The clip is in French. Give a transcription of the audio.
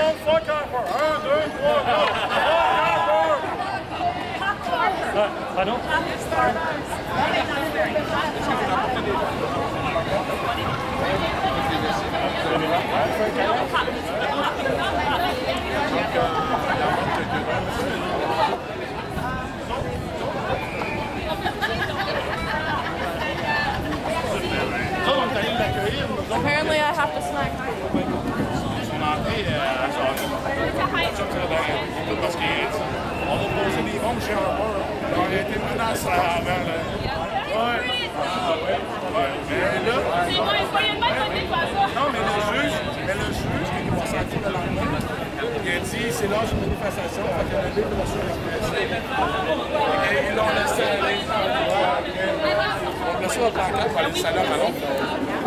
monde, fuck camper. 1, 2, 3, 4. Fuck camper! Pardon? Apparently I have to snack. Parce qu'on va poser des bombes chez un bar. On a été menacés avant. Non, mais le juge, qui est passé à tout le lendemain, il a dit c'est l'âge d'une manifestation, fait qu'il y a une libre de et ils l'ont laissé aller. On a laissé le pancarte pour aller au salon à Londres.